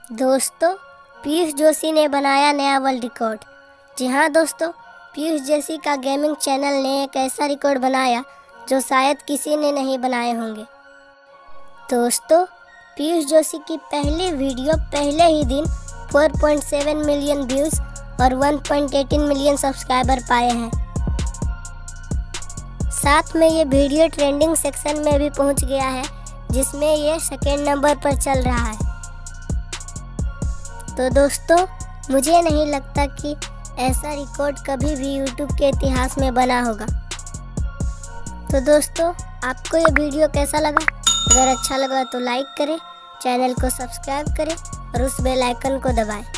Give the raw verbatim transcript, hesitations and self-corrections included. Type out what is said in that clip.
दोस्तों, पीयूष जोशी ने बनाया नया वर्ल्ड रिकॉर्ड। जी हाँ दोस्तों, पीयूष जोशी का गेमिंग चैनल ने एक ऐसा रिकॉर्ड बनाया जो शायद किसी ने नहीं बनाए होंगे। दोस्तों, पीयूष जोशी की पहली वीडियो पहले ही दिन चार पॉइंट सात मिलियन व्यूज़ और एक पॉइंट एक आठ मिलियन सब्सक्राइबर पाए हैं। साथ में ये वीडियो ट्रेंडिंग सेक्शन में भी पहुंच गया है, जिसमें ये सेकेंड नंबर पर चल रहा है। तो दोस्तों, मुझे नहीं लगता कि ऐसा रिकॉर्ड कभी भी यूट्यूब के इतिहास में बना होगा। तो दोस्तों, आपको ये वीडियो कैसा लगा? अगर अच्छा लगा तो लाइक करें, चैनल को सब्सक्राइब करें और उस बेल आइकन को दबाएं।